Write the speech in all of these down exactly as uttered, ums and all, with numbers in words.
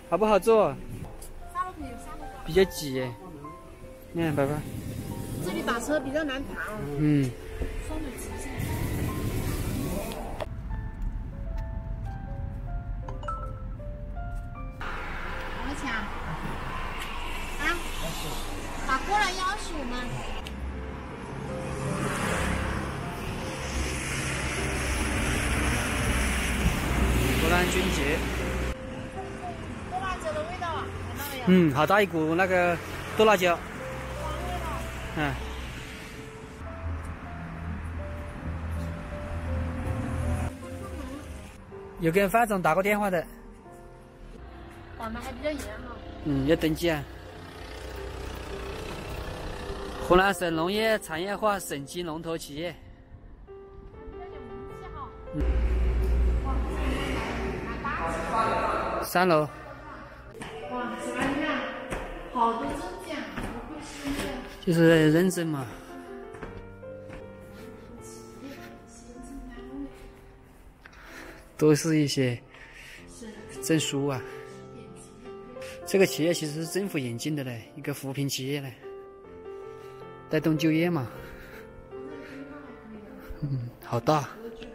好不好做？ 三楼可以，三楼比较挤。你看，爸爸。 这里打车比较难打。 嗯。 双腿直线。多少钱啊？啊？把过来幺十五吗？ 荷兰军节。 豆辣椒的味道啊，闻到没有？ 嗯，好大一股那个豆辣椒。嗯。有跟范总打过电话的。 管的还比较严哈。 嗯，要登记啊。湖南省农业产业化省级龙头企业。嗯。三楼。 哇，小白你看，好多证件，不会是那个。 就是认证嘛。都是一些证书啊。这个企业其实是政府引进的嘞，一个扶贫企业嘞，带动就业嘛。嗯，好大。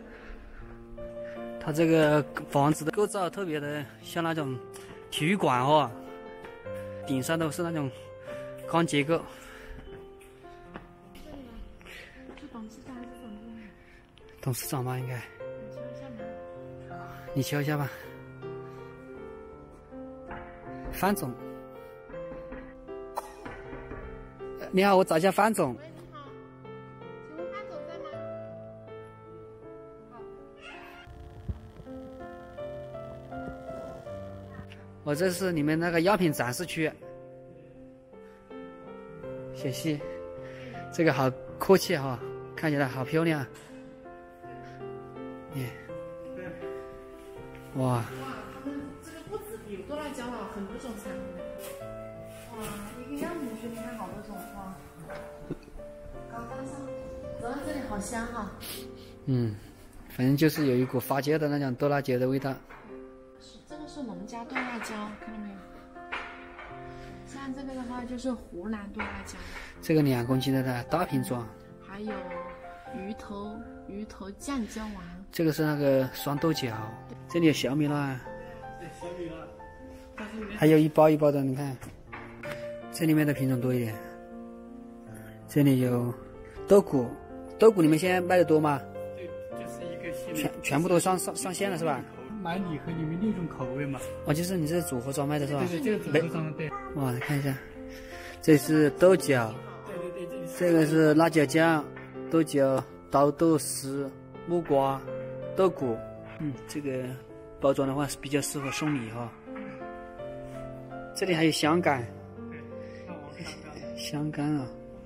它这个房子的构造特别的像那种体育馆哦，顶上都是那种钢结构。 是董事长还是总经理？ 董事长吧，应该。 你敲一下门。 你敲一下吧。范总。你好，我找一下范总。 喂，你好，请问范总在吗？ 我这是你们那个药品展示区。谢谢。这个好客气哈，看起来好漂亮。耶。哇。 哇，他们这个不止有豆辣椒啊，很多种产品。哇，一个样品区你看好多种哇，高大上。走到这里好香哈。 嗯，反正就是有一股发酵的那种豆辣椒的味道。 这个是农家豆辣椒，看到没有？像这个的话就是湖南豆辣椒。 这个两公斤的大瓶装。 还有鱼头鱼头酱椒丸。 这个是那个双豆角。这里有小米辣。 对，小米辣。 还有一包一包的，你看，这里面的品种多一点。这里有豆鼓，豆鼓你们现在卖的多吗？ 对，就是一个系列。 全全部都上上上线了是吧？ 买礼盒里面六种口味嘛。 哦，就是你这是组合装卖的是吧？ 对对，这个组合装的对。 哇，看一下，这是豆角， 对对对， 这个是辣椒酱、豆角、刀豆丝、木瓜、豆鼓。嗯，这个包装的话是比较适合送礼哈。这里还有香干。香干啊，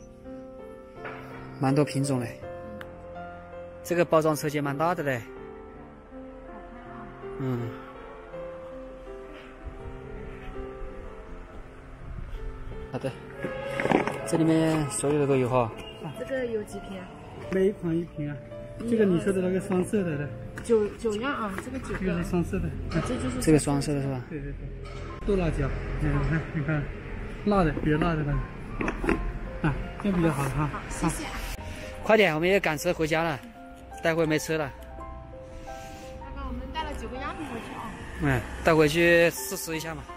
蛮多品种嘞。这个包装车间蛮大的嘞。嗯。好的，这里面所有的都有哈。 这个有几瓶？ 每一款一瓶啊。这个你说的那个双色的的。 九九样啊，这个九个。 这个是双色的。 这就是这个双色的是吧？ 对对对。豆辣椒，你看你看，辣的比较辣的那个，啊，这比较好哈。 好，谢谢。 快点，我们要赶车回家了，待会没车了。 大哥，我们带了九个样品回去啊。 嗯，带回去试吃一下嘛。